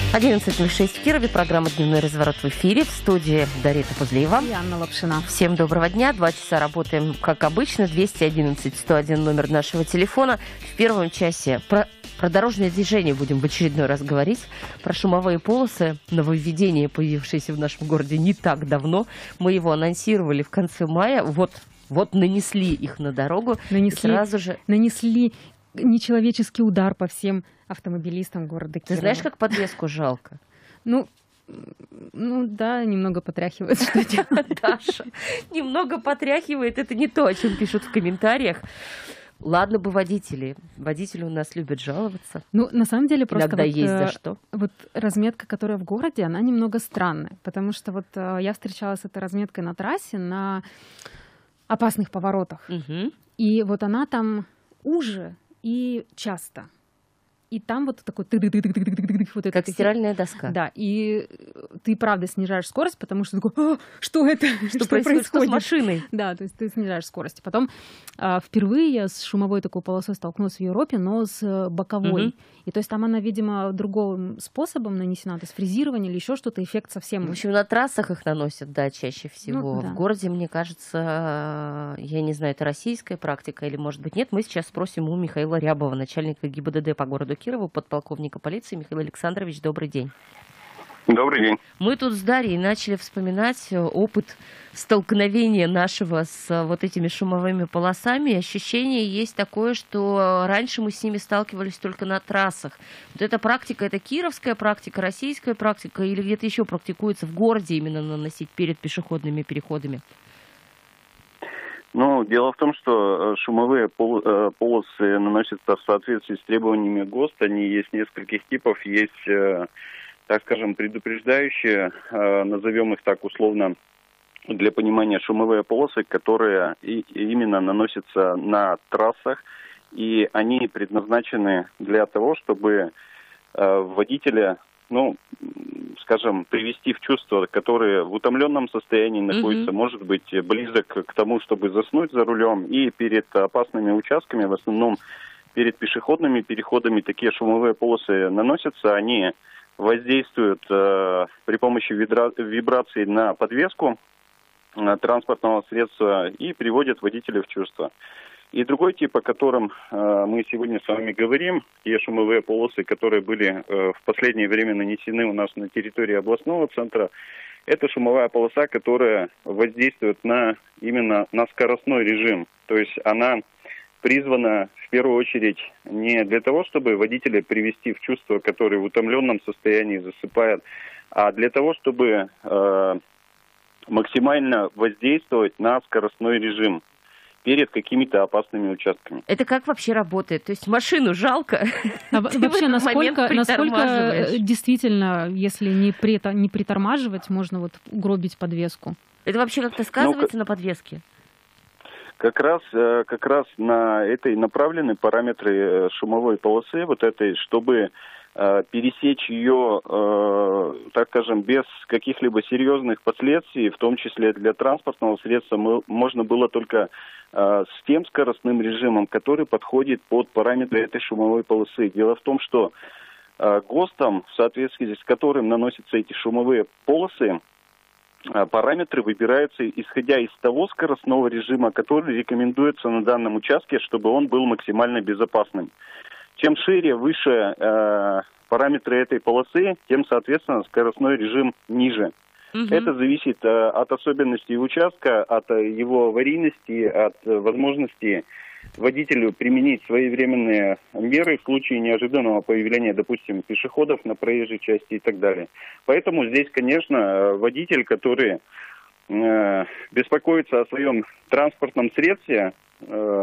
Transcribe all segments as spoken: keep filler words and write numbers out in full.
одиннадцать ноль шесть в Кирове. Программа «Дневной разворот» в эфире. В студии Дарья Пузлеева и Анна Лапшина. Всем доброго дня. Два часа работаем, как обычно. двести одиннадцать сто один номер нашего телефона. В первом часе про, про дорожное движение будем в очередной раз говорить. Про шумовые полосы. Нововведение, появившееся в нашем городе не так давно. Мы его анонсировали в конце мая. Вот, вот нанесли их на дорогу. Нанесли, сразу же... нанесли нечеловеческий удар по всем автомобилистам города Кирова. Ты знаешь, как подвеску жалко? Ну, ну да, немного потряхивает, что делать. Даша, немного потряхивает. Это не то, о чем пишут в комментариях. Ладно бы водители. Водители у нас любят жаловаться. Ну, на самом деле, просто иногда вот, есть за что. Вот разметка, которая в городе, она немного странная. Потому что вот я встречалась с этой разметкой на трассе на опасных поворотах. Угу. И вот она там уже и часто. И там вот такой тык-тык-тык-тык-тык-тык, вот это. Как стиральная доска. Да, и ты правда снижаешь скорость, потому что такой, а, что это? Что, что происходит? Что с машиной? Да, то есть ты снижаешь скорость. Потом а, впервые я с шумовой такой полосой столкнулась в Европе, но с боковой. Угу. И то есть там она, видимо, другим способом нанесена, то есть фрезирование или еще что-то, эффект совсем... В общем, на трассах их наносят, да, чаще всего. Ну, да. В городе, мне кажется, я не знаю, это российская практика или, может быть, нет. Мы сейчас спросим у Михаила Рябова, начальника ГИБДД по городу Кирову, подполковника полиции. Михаил Александрович, добрый день. Добрый день. Мы тут с Дарьей начали вспоминать опыт столкновения нашего с вот этими шумовыми полосами. Ощущение есть такое, что раньше мы с ними сталкивались только на трассах. Вот эта практика, это кировская практика, российская практика или где-то еще практикуется в городе именно наносить перед пешеходными переходами? Ну, дело в том, что шумовые полосы наносятся в соответствии с требованиями ГОСТ. Они есть нескольких типов. Есть, так скажем, предупреждающие, назовем их так условно, для понимания, шумовые полосы, которые именно наносятся на трассах. И они предназначены для того, чтобы водителя, ну, скажем, привести в чувство, которые в утомленном состоянии находятся, mm-hmm. может быть, близок к тому, чтобы заснуть за рулем. И перед опасными участками, в основном перед пешеходными переходами, такие шумовые полосы наносятся. Они воздействуют э, при помощи вибра- вибраций на подвеску э, транспортного средства и приводят водителя в чувство. И другой тип, о котором э, мы сегодня с вами говорим, те шумовые полосы, которые были э, в последнее время нанесены у нас на территории областного центра, это шумовая полоса, которая воздействует на, именно на скоростной режим. То есть она призвана в первую очередь не для того, чтобы водителя привести в чувство, который в утомленном состоянии засыпает, а для того, чтобы э, максимально воздействовать на скоростной режим перед какими-то опасными участками. Это как вообще работает? То есть машину жалко? А вообще, насколько, насколько действительно, если не, при, не притормаживать, можно вот угробить подвеску? Это вообще как-то сказывается ну, на подвеске? Как раз, как раз на этой направлены параметры шумовой полосы, вот этой, чтобы пересечь ее, так скажем, без каких-либо серьезных последствий, в том числе для транспортного средства, можно было только с тем скоростным режимом, который подходит под параметры этой шумовой полосы. Дело в том, что ГОСТом, в соответствии с которым наносятся эти шумовые полосы, параметры выбираются исходя из того скоростного режима, который рекомендуется на данном участке, чтобы он был максимально безопасным. Чем шире, выше э, параметры этой полосы, тем, соответственно, скоростной режим ниже. Угу. Это зависит э, от особенностей участка, от э, его аварийности, от э, возможности водителю применить своевременные меры в случае неожиданного появления, допустим, пешеходов на проезжей части и так далее. Поэтому здесь, конечно, водитель, который э, беспокоится о своем транспортном средстве, э,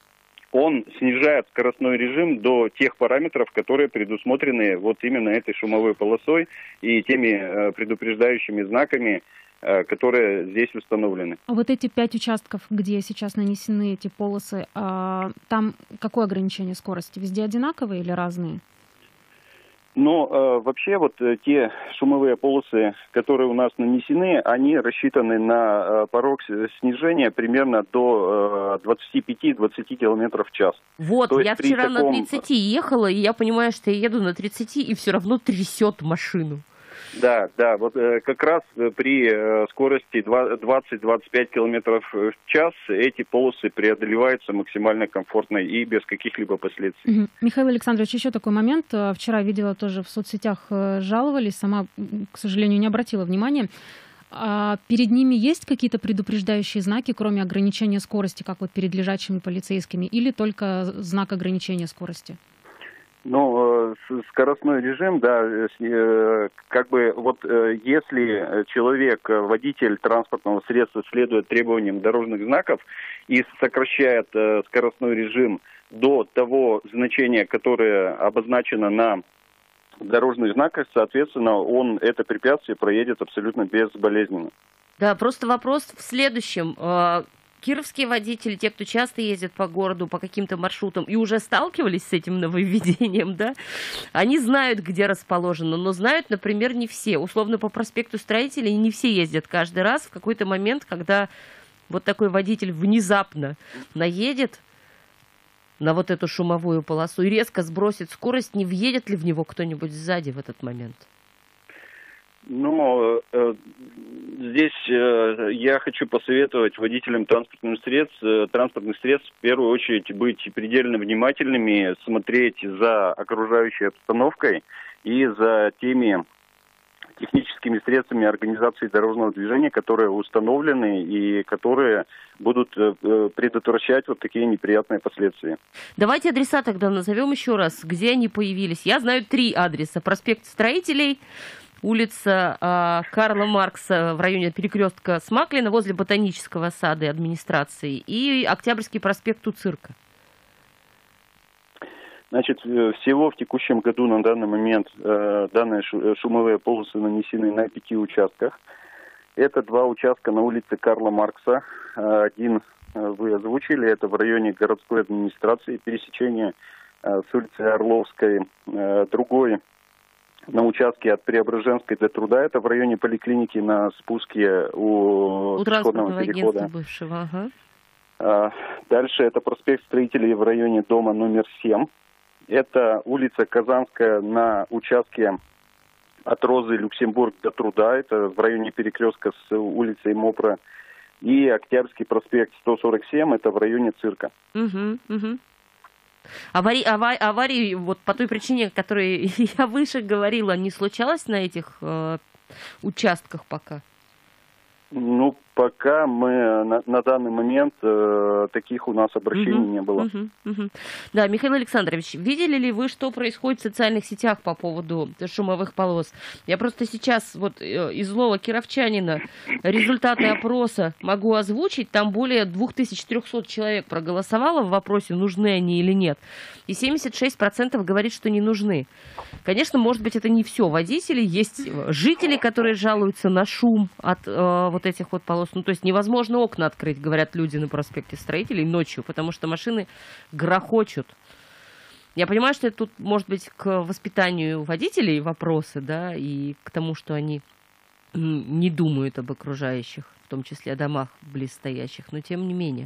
он снижает скоростной режим до тех параметров, которые предусмотрены вот именно этой шумовой полосой и теми э, предупреждающими знаками, э, которые здесь установлены. А вот эти пять участков, где сейчас нанесены эти полосы, э, там какое ограничение скорости? Везде одинаковые или разные? Но э, вообще вот э, те шумовые полосы, которые у нас нанесены, они рассчитаны на э, порог снижения примерно до э, двадцати пяти — двадцати километров в час. Вот, То я вчера таком... на тридцати ехала, и я понимаю, что я еду на тридцати, и все равно трясет машину. Да, да, вот э, как раз при э, скорости двадцать — двадцать пять километров в час эти полосы преодолеваются максимально комфортно и без каких-либо последствий. Угу. Михаил Александрович, еще такой момент. Вчера видела тоже в соцсетях, жаловались, сама, к сожалению, не обратила внимания. А перед ними есть какие-то предупреждающие знаки, кроме ограничения скорости, как вот перед лежачими полицейскими, или только знак ограничения скорости? Ну, скоростной режим, да, как бы вот если человек, водитель транспортного средства следует требованиям дорожных знаков и сокращает скоростной режим до того значения, которое обозначено на дорожных знаках, соответственно, он это препятствие проедет абсолютно безболезненно. Да, просто вопрос в следующем. Кировские водители, те, кто часто ездит по городу, по каким-то маршрутам, и уже сталкивались с этим нововведением, да, они знают, где расположено, но знают, например, не все. Условно, по проспекту Строителей не все ездят каждый раз. В какой-то момент, когда вот такой водитель внезапно наедет на вот эту шумовую полосу и резко сбросит скорость, не въедет ли в него кто-нибудь сзади в этот момент? Ну, э, здесь э, я хочу посоветовать водителям транспортных средств, э, транспортных средств в первую очередь быть предельно внимательными, смотреть за окружающей обстановкой и за теми техническими средствами организации дорожного движения, которые установлены и которые будут э, предотвращать вот такие неприятные последствия. Давайте адреса тогда назовем еще раз, где они появились. Я знаю три адреса. Проспект Строителей, улица э, Карла Маркса в районе перекрестка Смаклина, возле Ботанического сада и администрации, и Октябрьский проспект у цирка. Значит, всего в текущем году на данный момент э, данные шумовые полосы нанесены на пяти участках. Это два участка на улице Карла Маркса. Один вы озвучили, это в районе городской администрации, пересечение э, с улицы Орловской. Э, другой на участке от Преображенской до Труда, это в районе поликлиники на спуске у, у пешеходного перехода. Бывшего, ага. а, дальше это проспект Строителей в районе дома номер семь. Это улица Казанская на участке от Розы Люксембург до Труда, это в районе перекрестка с улицей Мопра. И Октябрьский проспект сто сорок семь, это в районе цирка. Угу, угу. Аварий, аварий, аварий, вот по той причине, о которой я выше говорила, не случалось на этих э, участках пока? Ну, пока мы на, на данный момент э, таких у нас обращений uh-huh, не было. Uh-huh, uh-huh. Да, Михаил Александрович, видели ли вы, что происходит в социальных сетях по поводу шумовых полос? Я просто сейчас вот из злого кировчанина результаты опроса могу озвучить. Там более две тысячи триста человек проголосовало в вопросе, нужны они или нет. И семьдесят шесть процентов говорит, что не нужны. Конечно, может быть, это не все водители. Есть жители, которые жалуются на шум от э, вот этих вот полос. Ну, то есть невозможно окна открыть, говорят люди на проспекте Строителей ночью, потому что машины грохочут. Я понимаю, что это тут, может быть, к воспитанию водителей вопросы, да, и к тому, что они не думают об окружающих, в том числе о домах близстоящих, но тем не менее.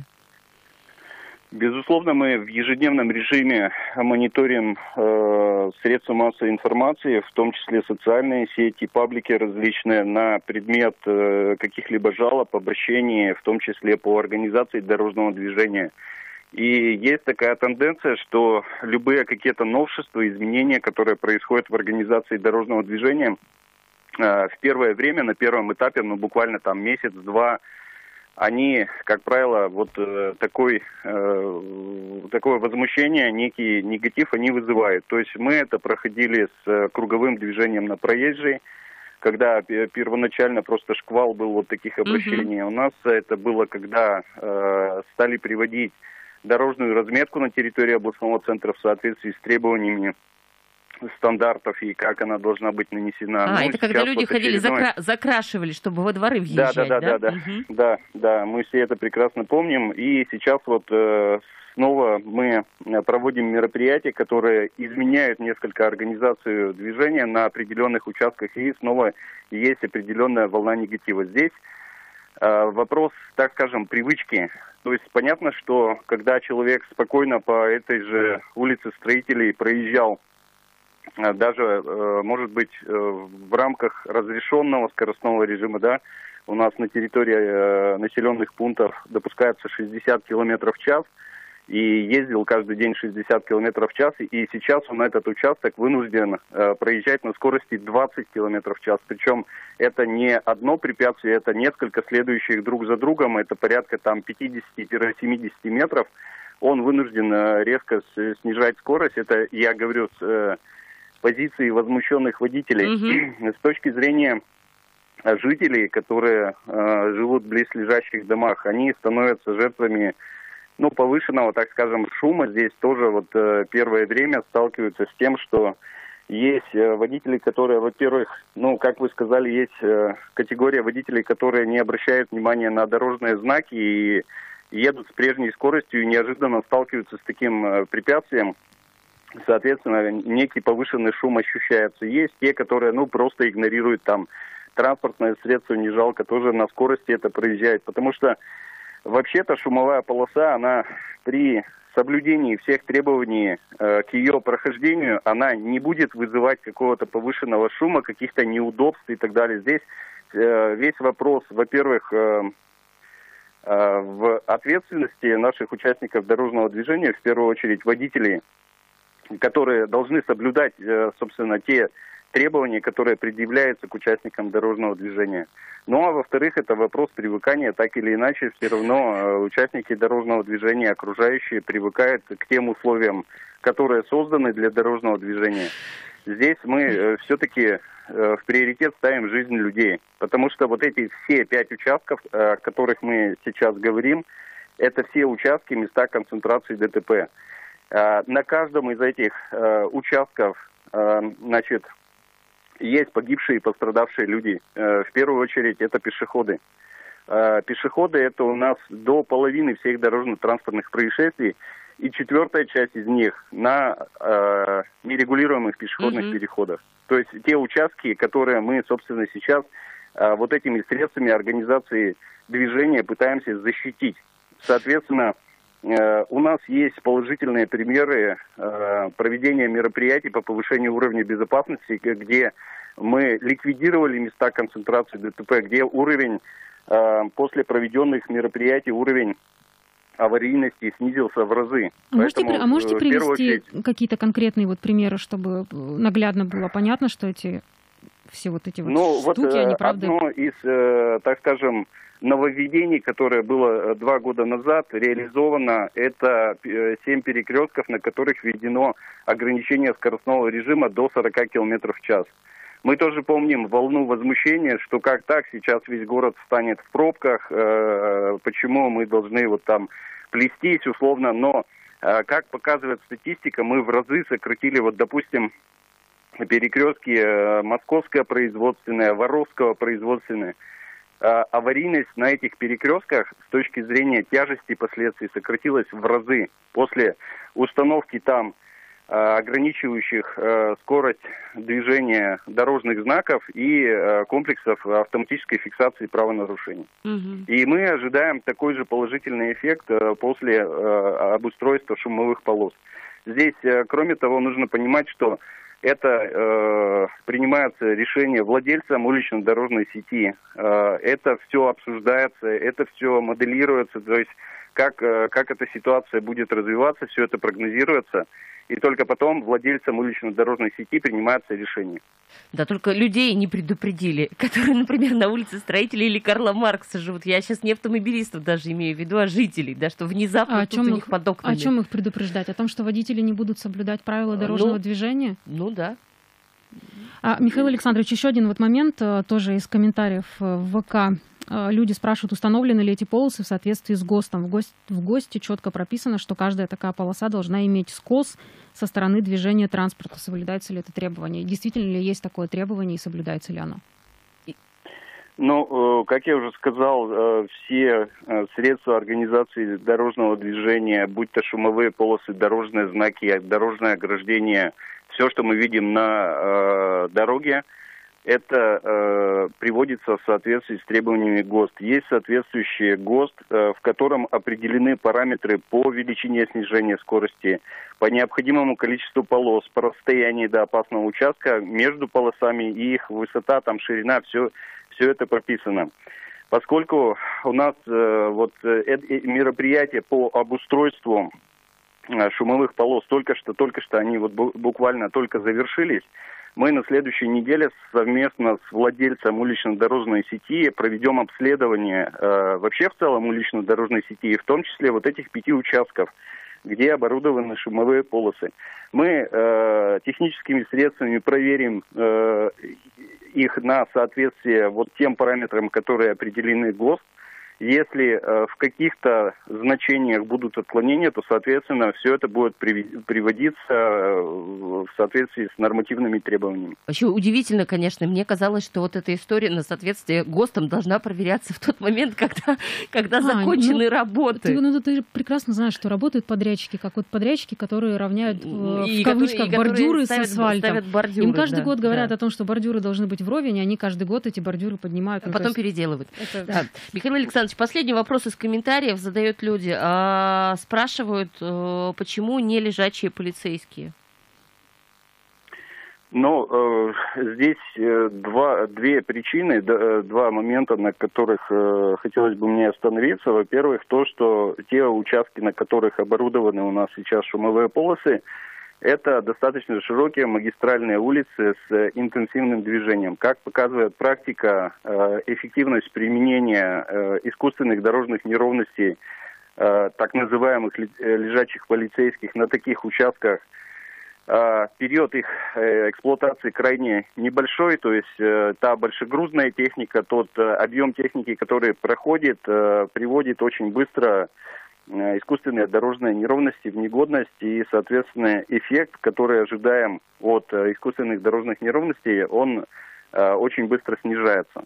Безусловно, мы в ежедневном режиме мониторим э, средства массовой информации, в том числе социальные сети, паблики различные, на предмет э, каких-либо жалоб, обращений, в том числе по организации дорожного движения. И есть такая тенденция, что любые какие-то новшества, изменения, которые происходят в организации дорожного движения, э, в первое время, на первом этапе, ну буквально там месяц-два, они, как правило, вот э, такой, э, такое возмущение, некий негатив они вызывают. То есть мы это проходили с э, круговым движением на проезжей, когда первоначально просто шквал был вот таких обращений. Mm-hmm. У нас это было, когда э, стали приводить дорожную разметку на территории областного центра в соответствии с требованиями стандартов и как она должна быть нанесена. А, ну, это когда люди вот ходили, очередной... закра... закрашивали, чтобы во дворы въезжать, да? Да, да, да, да, угу. да, да, мы все это прекрасно помним. И сейчас вот э, снова мы проводим мероприятия, которые изменяют несколько организацию движения на определенных участках, и снова есть определенная волна негатива. Здесь э, вопрос, так скажем, привычки. То есть понятно, что когда человек спокойно по этой же улице Строителей проезжал, даже, может быть, в рамках разрешенного скоростного режима, да, у нас на территории населенных пунктов допускается шестьдесят километров в час, и ездил каждый день шестьдесят километров в час, и сейчас он этот участок вынужден проезжать на скорости двадцать километров в час. Причем это не одно препятствие, это несколько следующих друг за другом, это порядка там пятьдесят-семьдесят метров. Он вынужден резко снижать скорость, это я говорю с позиции возмущенных водителей. Mm-hmm. С точки зрения жителей, которые э, живут в близлежащих домах, они становятся жертвами, ну, повышенного, так скажем, шума. Здесь тоже вот э, первое время сталкиваются с тем, что есть э, водители, которые, во-первых, ну, как вы сказали, есть э, категория водителей, которые не обращают внимания на дорожные знаки и едут с прежней скоростью и неожиданно сталкиваются с таким э, препятствием. Соответственно, некий повышенный шум ощущается. Есть те, которые, ну, просто игнорируют там транспортное средство, не жалко, тоже на скорости это проезжает. Потому что вообще-то шумовая полоса, она при соблюдении всех требований э, к ее прохождению, она не будет вызывать какого-то повышенного шума, каких-то неудобств и так далее. Здесь э, весь вопрос, во-первых, э, э, в ответственности наших участников дорожного движения, в первую очередь водителей, которые должны соблюдать, собственно, те требования, которые предъявляются к участникам дорожного движения. Ну, а во-вторых, это вопрос привыкания. Так или иначе, все равно участники дорожного движения, окружающие, привыкают к тем условиям, которые созданы для дорожного движения. Здесь мы все-таки в приоритет ставим жизнь людей. Потому что вот эти все пять участков, о которых мы сейчас говорим, это все участки, места концентрации ДТП. На каждом из этих э, участков, э, значит, есть погибшие и пострадавшие люди. Э, в первую очередь это пешеходы. Э, пешеходы это у нас до половины всех дорожно-транспортных происшествий, и четвертая часть из них на э, нерегулируемых пешеходных mm-hmm. переходах. То есть те участки, которые мы, собственно, сейчас э, вот этими средствами организации движения пытаемся защитить. Соответственно, у нас есть положительные примеры э, проведения мероприятий по повышению уровня безопасности, где мы ликвидировали места концентрации ДТП, где уровень э, после проведенных мероприятий, уровень аварийности снизился в разы. А можете, а можете привести очередь... какие-то конкретные вот примеры, чтобы наглядно было понятно, что эти все вот эти вот ну, штуки, вот, они правда... Одно из, э, так скажем, нововведений, которое было два года назад реализовано, это семь перекрестков, на которых введено ограничение скоростного режима до сорок километров в час. Мы тоже помним волну возмущения, что как так, сейчас весь город станет в пробках, э, почему мы должны вот там плестись условно, но, э, как показывает статистика, мы в разы сократили, вот допустим, перекрестки э, Московское производственное, Воровского производственное. Аварийность на этих перекрестках с точки зрения тяжести последствий сократилась в разы после установки там э, ограничивающих э, скорость движения дорожных знаков и э, комплексов автоматической фиксации правонарушений. Угу. И мы ожидаем такой же положительный эффект э, после э, обустройства шумовых полос. Здесь, э, кроме того, нужно понимать, что это э, принимается решение владельцам улично-дорожной сети. Э, это все обсуждается, это все моделируется, то есть как, э, как эта ситуация будет развиваться, все это прогнозируется. И только потом владельцам улично-дорожной сети принимается решение. Да, только людей не предупредили, которые, например, на улице Строителей или Карла Маркса живут. Я сейчас не автомобилистов даже имею в виду, а жителей, да, что внезапно а тут у них их, под окнами. О чем их предупреждать? О том, что водители не будут соблюдать правила дорожного ну, движения? Ну да. А, Михаил Александрович, еще один вот момент, тоже из комментариев в ВК. люди спрашивают, установлены ли эти полосы в соответствии с ГОСТом. В ГОСТе, в ГОСТе четко прописано, что каждая такая полоса должна иметь скос со стороны движения транспорта. Соблюдается ли это требование? Действительно ли есть такое требование и соблюдается ли оно? Ну, как я уже сказал, все средства организации дорожного движения, будь то шумовые полосы, дорожные знаки, дорожное ограждение, все, что мы видим на дороге, это э, приводится в соответствии с требованиями ГОСТ. Есть соответствующий ГОСТ, э, в котором определены параметры по величине снижения скорости, по необходимому количеству полос, по расстоянию до опасного участка, между полосами и их высота, там ширина, все, все это прописано. Поскольку у нас э, вот э, мероприятия по обустройству э, шумовых полос только что, только что они вот буквально только завершились, мы на следующей неделе совместно с владельцем улично-дорожной сети проведем обследование э, вообще в целом улично-дорожной сети, и в том числе вот этих пяти участков, где оборудованы шумовые полосы. Мы э, техническими средствами проверим э, их на соответствие вот тем параметрам, которые определены ГОСТ. Если э, в каких-то значениях будут отклонения, то, соответственно, все это будет приводиться э, в соответствии с нормативными требованиями. Вообще удивительно, конечно. Мне казалось, что вот эта история на соответствие ГОСТам должна проверяться в тот момент, когда, когда а, закончены ну, работы. Ты, ну, ты прекрасно знаешь, что работают подрядчики, как вот подрядчики, которые равняют и в кавычках которые, бордюры ставят, с асфальтом. Ставят бордюры, Им каждый да, год говорят да. о том, что бордюры должны быть вровень, и они каждый год эти бордюры поднимают. А потом есть... переделывают. Это... Да. Михаил Александрович, последний вопрос из комментариев задают люди. А, спрашивают, почему не лежачие полицейские? Ну, э, здесь э, два, две причины, д, два момента, на которых э, хотелось бы мне остановиться. Во-первых, то, что те участки, на которых оборудованы у нас сейчас шумовые полосы, это достаточно широкие магистральные улицы с интенсивным движением. Как показывает практика, эффективность применения искусственных дорожных неровностей, так называемых лежачих полицейских, на таких участках, период их эксплуатации крайне небольшой, то есть та большегрузная техника, тот объем техники, который проходит, приводит очень быстро искусственные дорожные неровности в негодность, и, соответственно, эффект, который ожидаем от искусственных дорожных неровностей, он э, очень быстро снижается.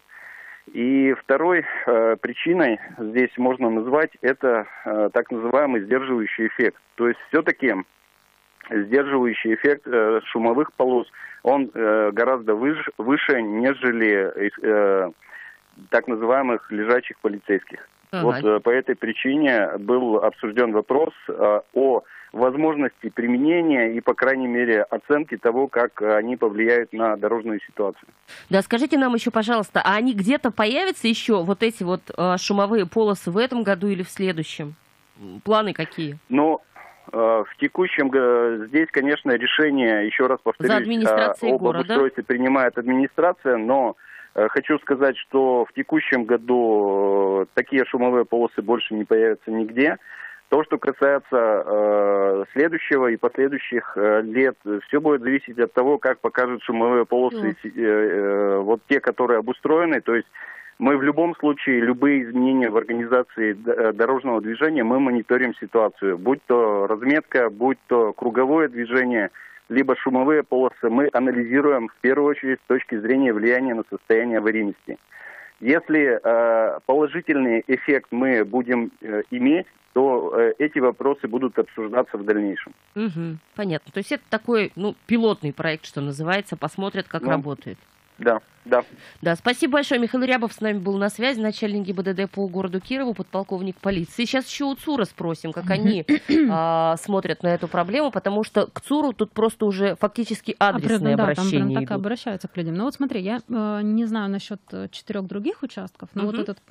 И второй э, причиной здесь можно назвать это э, так называемый сдерживающий эффект. То есть все-таки сдерживающий эффект э, шумовых полос, он э, гораздо выше, выше, нежели э, так называемых лежачих полицейских. Ага. Вот по этой причине был обсужден вопрос о возможности применения и, по крайней мере, оценки того, как они повлияют на дорожную ситуацию. Да, скажите нам еще, пожалуйста, а они где-то появятся еще, вот эти вот шумовые полосы, в этом году или в следующем? Планы какие? Ну, в текущем году здесь, конечно, решение, еще раз повторюсь, об обустройстве принимает администрация, но хочу сказать, что в текущем году такие шумовые полосы больше не появятся нигде. То, что касается э, следующего и последующих э, лет, все будет зависеть от того, как покажут шумовые полосы, э, э, вот те, которые обустроены. То есть мы в любом случае, любые изменения в организации дорожного движения, мы мониторим ситуацию. Будь то разметка, будь то круговое движение, либо шумовые полосы, мы анализируем в первую очередь с точки зрения влияния на состояние аварийности. Если э, положительный эффект мы будем э, иметь, то э, эти вопросы будут обсуждаться в дальнейшем. Угу, понятно. То есть это такой, ну, пилотный проект, что называется, посмотрят, как ну, работает. Да, да. Да, спасибо большое. Михаил Рябов с нами был на связи, начальник ГИБДД по городу Кирову, подполковник полиции. Сейчас еще у ЦУРа спросим, как они а, смотрят на эту проблему, потому что к ЦУРу тут просто уже фактически адресные а, обращения да, там прям идут. Так обращаются к людям. Ну вот смотри, я э, не знаю насчет четырех других участков, но угу. вот этот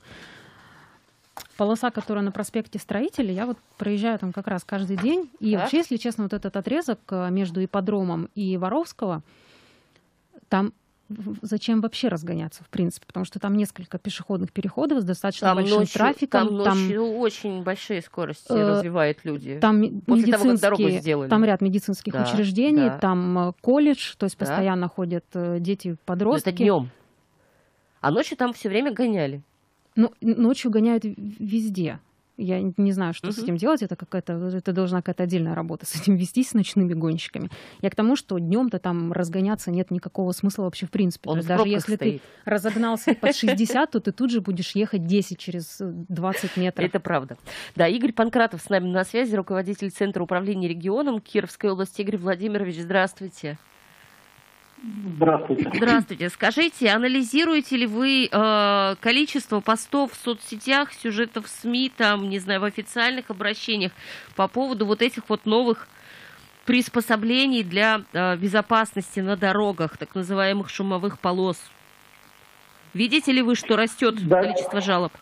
полоса, которая на проспекте Строителей, я вот проезжаю там как раз каждый день. И так. вообще, если честно, вот этот отрезок между ипподромом и Воровского, там зачем вообще разгоняться, в принципе, потому что там несколько пешеходных переходов с достаточно там большим ночью, трафиком. Там ночью там, очень большие скорости э, развивают люди. Там после того, как дорогу сделали. Там ряд медицинских да, учреждений, да. там колледж, то есть да. постоянно ходят дети-подростки. Это днем. А ночью там все время гоняли. Ну, ночью гоняют везде. Я не знаю, что uh-huh. с этим делать. Это какая-то, это должна какая-то отдельная работа с этим вестись, с ночными гонщиками. Я к тому, что днем-то там разгоняться нет никакого смысла вообще в принципе. Он То есть в даже если стоит. Ты разогнался под шестьдесят, то ты тут же будешь ехать десять через двадцать метров. Это правда. Да, Игорь Панкратов с нами на связи, руководитель Центра управления регионом Кировской области. Игорь Владимирович, здравствуйте. Здравствуйте. Здравствуйте. Скажите, анализируете ли вы э, количество постов в соцсетях, сюжетов в СМИ, там, не знаю, в официальных обращениях по поводу вот этих вот новых приспособлений для э, безопасности на дорогах, так называемых шумовых полос? Видите ли вы, что растет да. количество жалоб?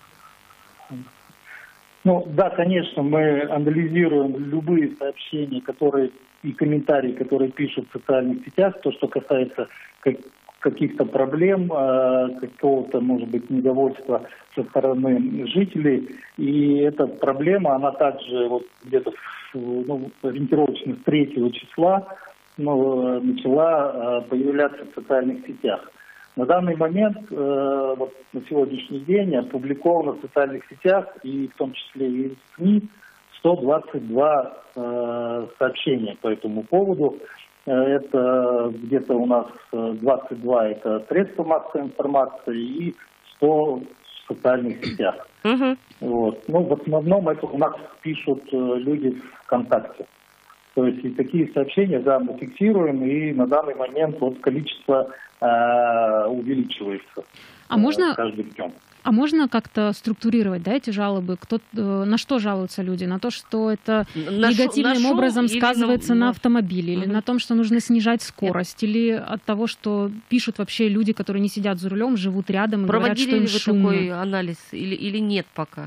Ну да, конечно, мы анализируем любые сообщения, которые и комментарии, которые пишут в социальных сетях, то, что касается каких-то проблем, какого-то, может быть, недовольства со стороны жителей. И эта проблема, она также вот где-то ну, ориентировочно с третьего числа ну, начала появляться в социальных сетях. На данный момент, вот на сегодняшний день, опубликовано в социальных сетях, и в том числе и в СМИ, сто двадцать два э, сообщения по этому поводу. Это где-то у нас двадцать два это средства массовой информации и сто в социальных сетях. Uh-huh. Вот. Ну, в основном это у нас пишут люди ВКонтакте. То есть и такие сообщения, да, мы фиксируем, и на данный момент вот количество э, увеличивается а э, можно... каждым днем. А можно как-то структурировать, да, эти жалобы? Кто, на что жалуются люди? На то, что это на негативным шо, образом на сказывается на, на автомобиле, угу. или на том, что нужно снижать скорость, нет. или от того, что пишут вообще люди, которые не сидят за рулем, живут рядом и Проводили говорят, что им шумно. Проводили ли вы такой анализ или, или нет пока?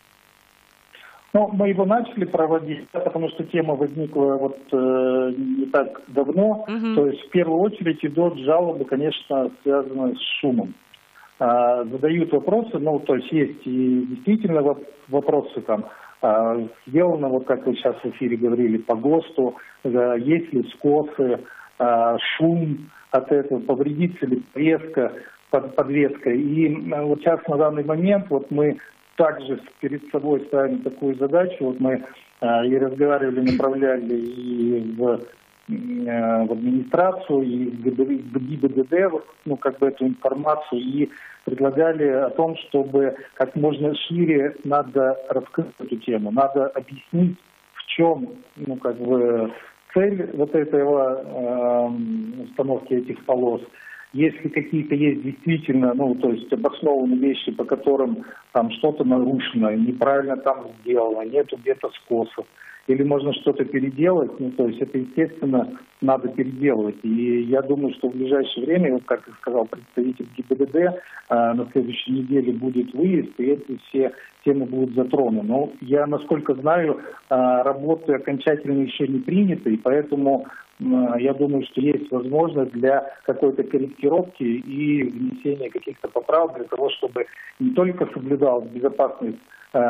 Ну, мы его начали проводить, потому что тема возникла вот э, не так давно. Угу. То есть в первую очередь идут жалобы, конечно, связанные с шумом. А, задают вопросы, ну, то есть есть и действительно вопросы там, а, сделано, вот как вы сейчас в эфире говорили, по ГОСТу, а, есть ли скосы, а, шум от этого, повредится ли подвеска, под, подвеска. И а, вот сейчас на данный момент вот мы также перед собой ставим такую задачу, вот мы а, и разговаривали, направляли и в в администрацию и в ГИБДД, ну, как бы эту информацию, и предлагали о том, чтобы как можно шире надо раскрыть эту тему, надо объяснить, в чем, ну, как бы цель вот этого э, установки этих полос. Если какие-то есть действительно, ну, то есть обоснованные вещи, по которым там что-то нарушено, неправильно там сделано, нету где-то скосов, или можно что-то переделать, ну, то есть это, естественно, надо переделывать. И я думаю, что в ближайшее время, вот как сказал представитель ГИБДД, э, на следующей неделе будет выезд, и эти все темы будут затронуты. Но я, насколько знаю, э, работы окончательно еще не приняты, и поэтому э, я думаю, что есть возможность для какой-то корректировки и внесения каких-то поправок для того, чтобы не только соблюдалась безопасность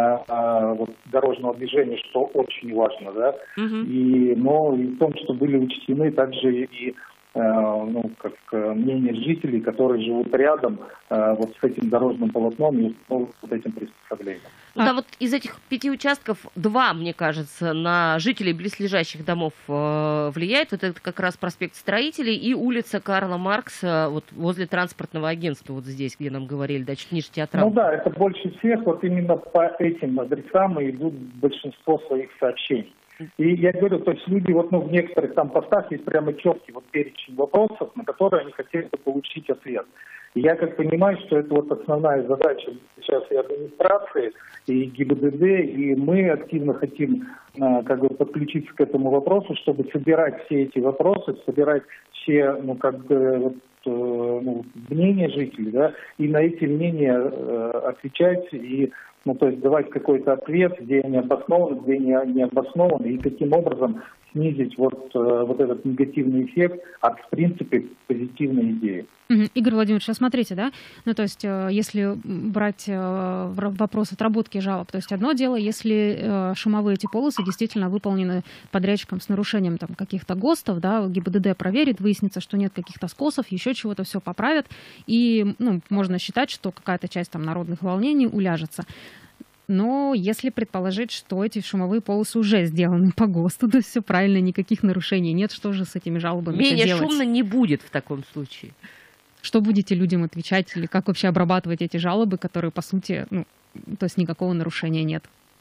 вот, дорожного движения, что очень важно, да, uh-huh. и, но и в том, что были учтены также и ну, как мнение жителей, которые живут рядом вот с этим дорожным полотном и вот этим приспособлением. Ну, да, вот из этих пяти участков два, мне кажется, на жителей близлежащих домов э, влияет. Вот это как раз проспект Строителей и улица Карла Маркса, вот возле транспортного агентства, вот здесь, где нам говорили, да, чуть ниже театрала. Ну да, это больше всех, вот именно по этим адресам и идут большинство своих сообщений. И я говорю, то есть люди вот, ну, в некоторых там постах есть прямо четкий вот перечень вопросов, на которые они хотели бы получить ответ. И я как понимаю, что это вот основная задача сейчас и администрации, и ГИБДД, и мы активно хотим а, как бы подключиться к этому вопросу, чтобы собирать все эти вопросы, собирать все, ну, как бы, вот, ну, мнения жителей, да, и на эти мнения э, отвечать и ну, то есть давать какой-то ответ, где они обоснованы, где не, не обоснованы, и таким образом снизить вот, вот этот негативный эффект от, в принципе, позитивной идеи. Игорь Владимирович, смотрите, да, ну то есть если брать вопрос отработки жалоб, то есть одно дело, если шумовые эти полосы действительно выполнены подрядчиком с нарушением там каких-то ГОСТов, да, ГИБДД проверит, выяснится, что нет каких-то скосов, еще чего-то, все поправят, и ну, можно считать, что какая-то часть там народных волнений уляжется. Но если предположить, что эти шумовые полосы уже сделаны по ГОСТу, то все правильно, никаких нарушений нет, что же с этими жалобами делать? Менее шумно не будет в таком случае. Что будете людям отвечать или как вообще обрабатывать эти жалобы, которые, по сути, ну, то есть никакого нарушения нет?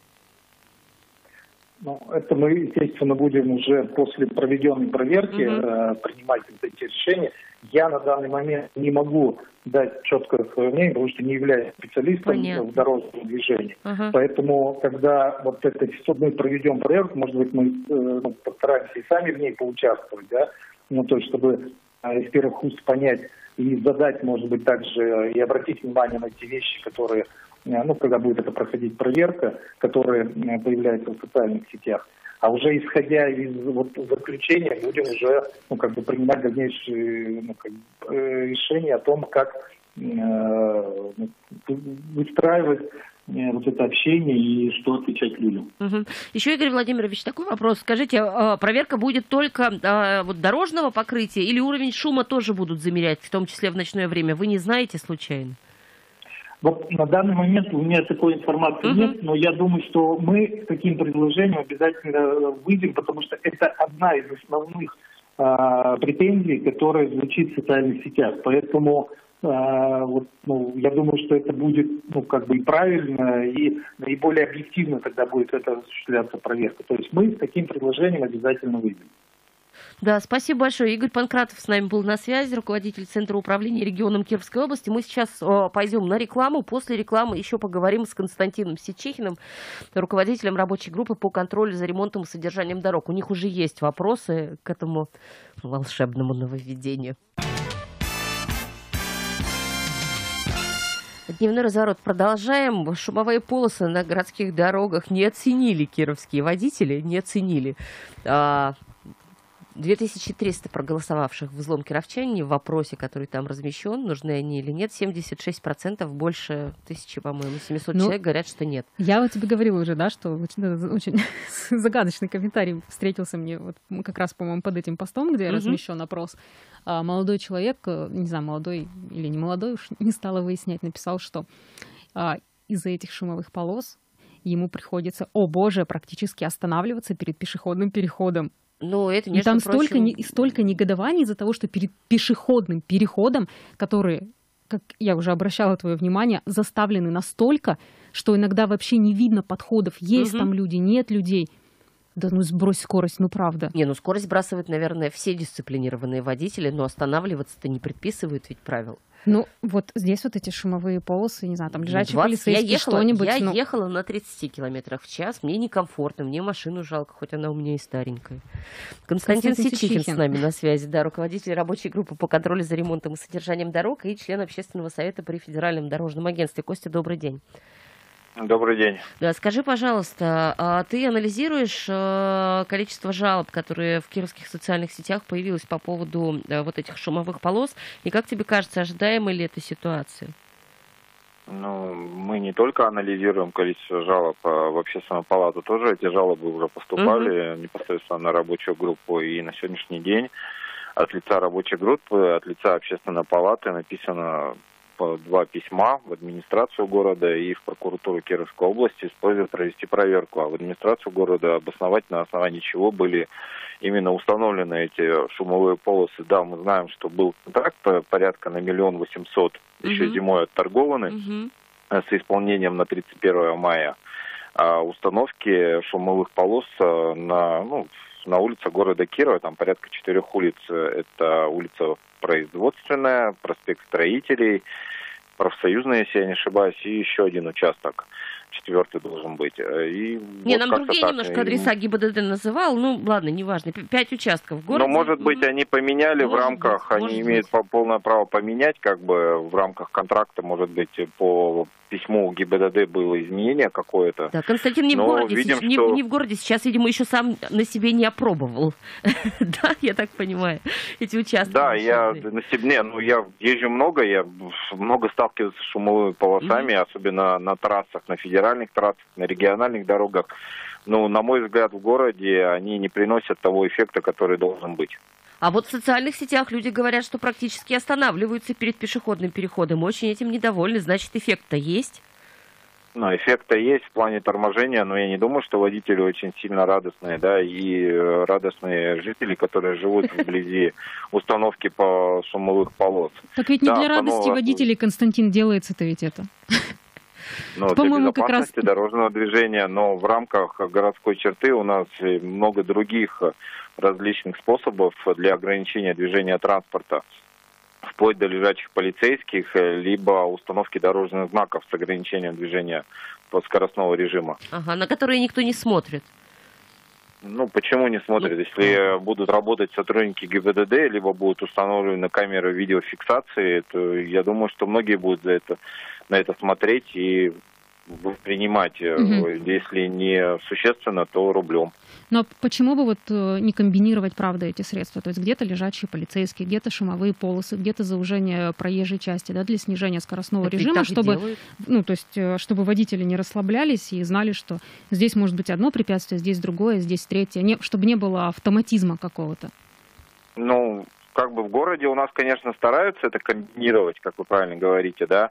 Ну, это мы, естественно, будем уже после проведенной проверки mm-hmm. э, принимать эти решения. Я на данный момент не могу дать четкое свое мнение, потому что не являюсь специалистом Понятно. в дорожном движении. Uh-huh. Поэтому, когда вот это, мы проведем проверку, может быть, мы э, ну, постараемся и сами в ней поучаствовать, да, ну, то есть, чтобы э, из первых уст понять и задать, может быть, также и обратить внимание на те вещи, которые, ну, когда будет это проходить проверка, которые появляются в социальных сетях. А уже исходя из вот, заключения, будем уже ну, как бы принимать дальнейшие ну, как бы, решения о том, как э, выстраивать э, вот это общение и что отвечать людям. Угу. Еще, Игорь Владимирович, такой вопрос. Скажите, проверка будет только вот, дорожного покрытия или уровень шума тоже будут замерять, в том числе в ночное время? Вы не знаете случайно? Вот на данный момент у меня такой информации uh-huh. нет, но я думаю, что мы с таким предложением обязательно выйдем, потому что это одна из основных э, претензий, которая звучит в социальных сетях. Поэтому э, вот, ну, я думаю, что это будет ну, как бы и правильно, и наиболее объективно тогда будет это осуществляться проверка. То есть мы с таким предложением обязательно выйдем. Да, спасибо большое. Игорь Панкратов с нами был на связи, руководитель Центра управления регионом Кировской области. Мы сейчас о, пойдем на рекламу. После рекламы еще поговорим с Константином Сичихиным, руководителем рабочей группы по контролю за ремонтом и содержанием дорог. У них уже есть вопросы к этому волшебному нововведению. Дневной разворот продолжаем. Шумовые полосы на городских дорогах не оценили кировские водители, не оценили. две тысячи триста проголосовавших в «Взлом кировчане» в вопросе, который там размещен, нужны они или нет, семьдесят шесть процентов, больше тысячи, по-моему, семьсот ну, человек говорят, что нет. Я вот тебе говорила уже, да, что очень, очень загадочный комментарий встретился мне вот как раз, по-моему, под этим постом, где uh-huh. размещен опрос. А молодой человек, не знаю, молодой или не молодой, уж не стала выяснять, написал, что а, из-за этих шумовых полос ему приходится, о боже, практически останавливаться перед пешеходным переходом. Ну, это, и там столько, прочим... не, столько негодований из-за того, что перед пешеходным переходом, которые, как я уже обращала твое внимание, заставлены настолько, что иногда вообще не видно подходов. Есть угу. там люди, нет людей. Да ну сбрось скорость, ну правда. Не, ну скорость сбрасывают, наверное, все дисциплинированные водители, но останавливаться-то не предписывают ведь правил. Ну, вот здесь вот эти шумовые полосы, не знаю, там лежачие двадцать полицейские, я ехала, что-нибудь. Я ну... ехала на тридцати километрах в час, мне некомфортно, мне машину жалко, хоть она у меня и старенькая. Константин, Константин Сичихин с нами на связи, да, руководитель рабочей группы по контролю за ремонтом и содержанием дорог и член общественного совета при Федеральном дорожном агентстве. Костя, добрый день. Добрый день. Да, скажи, пожалуйста, а ты анализируешь количество жалоб, которые в кировских социальных сетях появилось по поводу вот этих шумовых полос, и как тебе кажется, ожидаема ли эта ситуация? Ну, мы не только анализируем количество жалоб, а в общественную палату тоже эти жалобы уже поступали угу. непосредственно на рабочую группу, и на сегодняшний день от лица рабочей группы, от лица общественной палаты написано два письма в администрацию города и в прокуратуру Кировской области с просьбой провести проверку, а в администрацию города обосновать, на основании чего были именно установлены эти шумовые полосы. Да, мы знаем, что был контракт порядка на миллион восемьсот еще uh-huh. зимой отторгованный uh-huh. с исполнением на тридцать первое мая. А установки шумовых полос на, ну, на улице города Кирова, там порядка четырех улиц. Это улица Производственная, проспект Строителей, Профсоюзная, если я не ошибаюсь, и еще один участок. четвертый должен быть. И Не, вот нам другие так. немножко адреса ГИБДД называл, ну ладно, неважно, пять участков в городе. Но, может быть, они поменяли может в рамках, быть, они имеют быть. полное право поменять, как бы в рамках контракта, может быть, по письму ГИБДД было изменение какое-то. Да, Константин не в, городе, видим, не, что... не в городе, сейчас, видимо, еще сам на себе не опробовал. Да, я так понимаю, эти участки. Да, я на себе, ну, я езжу много, я много сталкиваюсь с шумовыми полосами, mm-hmm. особенно на трассах, на федеральных трассах, на региональных дорогах. Ну, на мой взгляд, в городе они не приносят того эффекта, который должен быть. А вот в социальных сетях люди говорят, что практически останавливаются перед пешеходным переходом. Очень этим недовольны, значит, эффект-то есть. Ну, эффект-то есть в плане торможения, но я не думаю, что водители очень сильно радостные, да, и радостные жители, которые живут вблизи установки по шумовых полос. Так ведь не для радости водителей, Константин, делается-то ведь это. Ну, для безопасности дорожного движения, но в рамках городской черты у нас много других различных способов для ограничения движения транспорта, вплоть до лежачих полицейских, либо установки дорожных знаков с ограничением движения по скоростного режима. Ага, на которые никто не смотрит. Ну, почему не смотрят? Ну, Если будут работать сотрудники ГИБДД, либо будут установлены камеры видеофиксации, то я думаю, что многие будут за это, на это смотреть и принимать, угу. если не существенно, то рублем. Но почему бы вот не комбинировать, правда, эти средства? То есть где-то лежачие полицейские, где-то шумовые полосы, где-то заужение проезжей части, да, для снижения скоростного так режима, чтобы, ну, то есть, чтобы водители не расслаблялись и знали, что здесь может быть одно препятствие, здесь другое, здесь третье, не, чтобы не было автоматизма какого-то. Ну, как бы в городе у нас, конечно, стараются это комбинировать, как вы правильно говорите, да,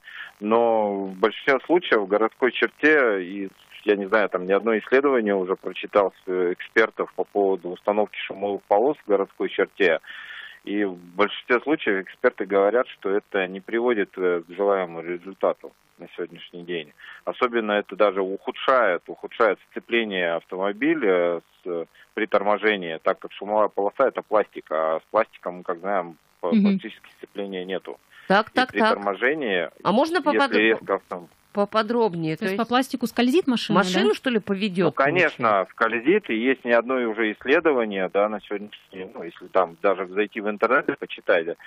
но в большинстве случаев в городской черте, и я не знаю, там ни одно исследование уже прочитал с экспертов по поводу установки шумовых полос в городской черте, и в большинстве случаев эксперты говорят, что это не приводит к желаемому результату на сегодняшний день. Особенно это даже ухудшает, ухудшает сцепление автомобиля с, при торможении, так как шумовая полоса это пластик, а с пластиком, как знаем, mm-hmm. практически сцепления нету. Так, и так, при так. торможении, а можно поподробнее? Резко... Поподробнее. То, то есть по пластику скользит машина, Машину, да? что ли, поведет? Ну, конечно, получается? Скользит, и есть не одно уже исследование, да, на сегодняшний день, ну, если там даже зайти в интернет и почитать,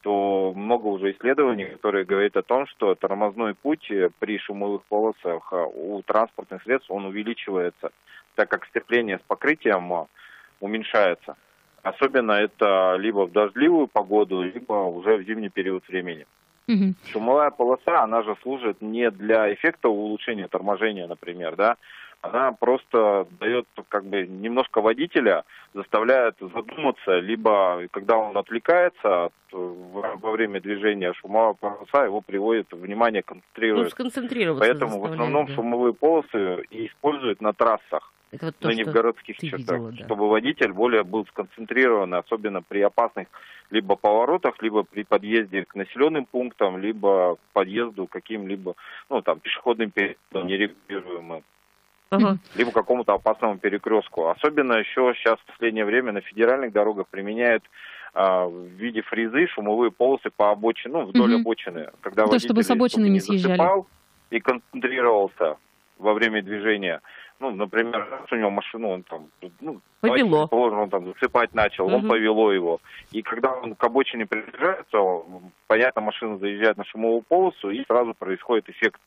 то много уже исследований, которые говорят о том, что тормозной путь при шумовых полосах у транспортных средств, он увеличивается, так как сцепление с покрытием уменьшается. Особенно это либо в дождливую погоду, либо уже в зимний период времени. Угу. Шумовая полоса, она же служит не для эффекта улучшения торможения, например, да, она просто дает как бы немножко водителя, заставляет задуматься, либо когда он отвлекается от, во время движения, шумовая полоса его приводит внимание, концентрирует. Ну, сконцентрироваться. Поэтому в основном да. шумовые полосы и используют на трассах. Это вот то, но не в городских чертах, видела, да. чтобы водитель более был сконцентрирован, особенно при опасных либо поворотах, либо при подъезде к населенным пунктам, либо к подъезду к каким-либо, ну, там, пешеходным переходам нерегулируемым, uh-huh. либо к какому-то опасному перекрестку. Особенно еще сейчас в последнее время на федеральных дорогах применяют а, в виде фрезы шумовые полосы по обочине, ну, вдоль uh-huh. обочины. Когда то, чтобы с обочины не съезжали. И концентрировался во время движения. Ну, например, у него машину, он там, ну, повело. Он там засыпать начал, угу. он повело его. И когда он к обочине приближается, понятно, машина заезжает на шумовую полосу, и сразу происходит эффект.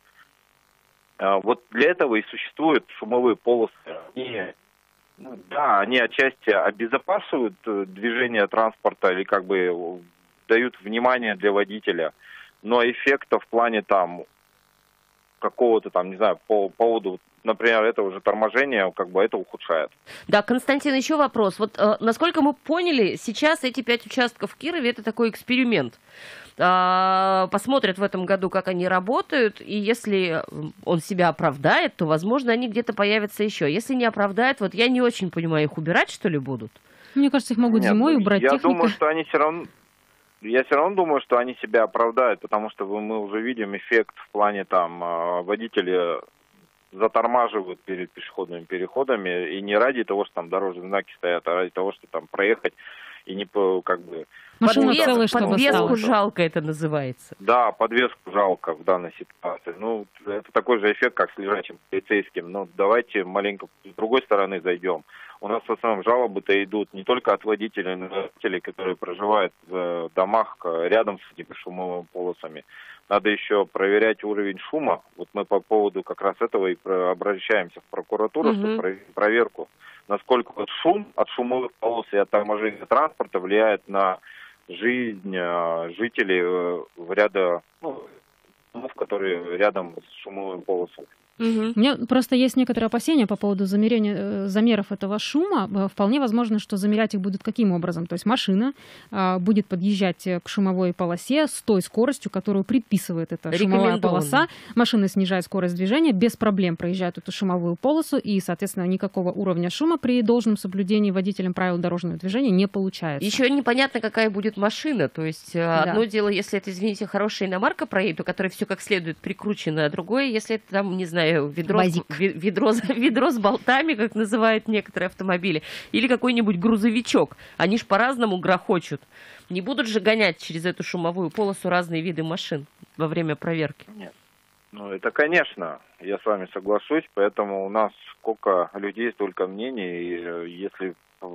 А, вот для этого и существуют шумовые полосы. Они, ну, да, они отчасти обезопасивают движение транспорта или как бы дают внимание для водителя, но эффекта в плане там какого-то там, не знаю, по поводу, например, этого уже торможения, как бы это ухудшает. Да, Константин, еще вопрос. Вот э, насколько мы поняли, сейчас эти пять участков в Кирове это такой эксперимент. Э, посмотрят в этом году, как они работают, и если он себя оправдает, то, возможно, они где-то появятся еще. Если не оправдает, вот я не очень понимаю, их убирать, что ли, будут? Мне кажется, их могут Нет, зимой убрать. Я техника. думаю, что они все равно... Я все равно думаю, что они себя оправдают, потому что мы уже видим эффект в плане там водители затормаживают перед пешеходными переходами, и не ради того, что там дорожные знаки стоят, а ради того, что там проехать и не по, как бы... Машина Подвес, целая, чтобы подвеску стала. жалко это называется. Да, подвеску жалко в данной ситуации. Ну, это такой же эффект, как с лежачим полицейским. Но давайте маленько с другой стороны зайдем. У нас в основном жалобы-то идут не только от водителей, но и от водителей, которые проживают в домах рядом с этими шумовыми полосами. Надо еще проверять уровень шума. Вот мы по поводу как раз этого и обращаемся в прокуратуру, угу. чтобы провести проверку, насколько вот шум от шумовых полос и от торможения транспорта влияет на жизнь жителей в ряда, ну, домов, которые рядом с шумовыми полосами. Угу. У меня просто есть некоторые опасения по поводу замерения, замеров этого шума. Вполне возможно, что замерять их будут каким образом? То есть машина а, будет подъезжать к шумовой полосе с той скоростью, которую предписывает эта шумовая полоса. Машина снижает скорость движения, без проблем проезжает эту шумовую полосу, и, соответственно, никакого уровня шума при должном соблюдении водителем правил дорожного движения не получается. Еще непонятно, какая будет машина. То есть да. одно дело, если это, извините, хорошая иномарка проедет, у которой все как следует прикручено, а другое, если это там, не знаю, Ведро, ведро, ведро с болтами, как называют некоторые автомобили, или какой-нибудь грузовичок. Они ж по-разному грохочут. Не будут же гонять через эту шумовую полосу разные виды машин во время проверки? Нет. Ну, это, конечно, я с вами соглашусь, поэтому у нас сколько людей, столько мнений, и если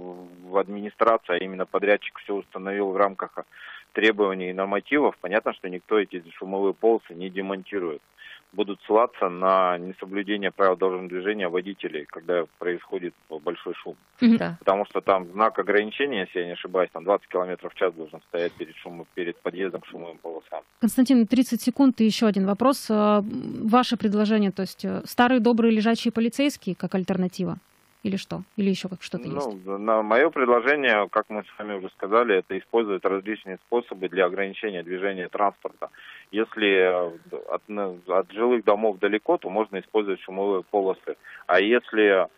в администрации, а именно подрядчик все установил в рамках требований и нормативов, понятно, что никто эти шумовые полосы не демонтирует. Будут ссылаться на несоблюдение правил дорожного движения водителей, когда происходит большой шум. Да. Потому что там знак ограничения, если я не ошибаюсь, там двадцать километров в час должен стоять перед, шум, перед подъездом к шумовым полосам. Константин, тридцать секунд и еще один вопрос. Ваше предложение, то есть старые добрые лежачие полицейские как альтернатива? Или что? Или еще как что-то ну, есть? На мое предложение, как мы с вами уже сказали, это использовать различные способы для ограничения движения транспорта. Если от, от жилых домов далеко, то можно использовать шумовые полосы. А если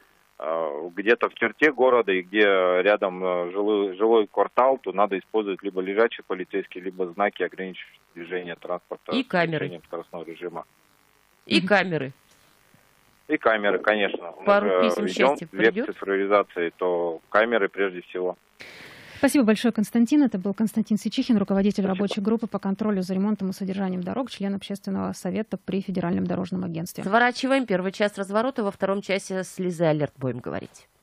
э, где-то в черте города и где рядом жилой, жилой квартал, то надо использовать либо лежачие полицейские, либо знаки, ограничивающие движение транспорта. И камеры. Скоростного режима. И камеры. И камеры, конечно. Пару Мы писем счастья век придет. Цифровизации, то камеры прежде всего. Спасибо большое, Константин. Это был Константин Сичихин, руководитель Спасибо. Рабочей группы по контролю за ремонтом и содержанием дорог, член Общественного совета при Федеральном дорожном агентстве. Сворачиваем. Первый час разворота, во втором часе с Лизой Алерт будем говорить.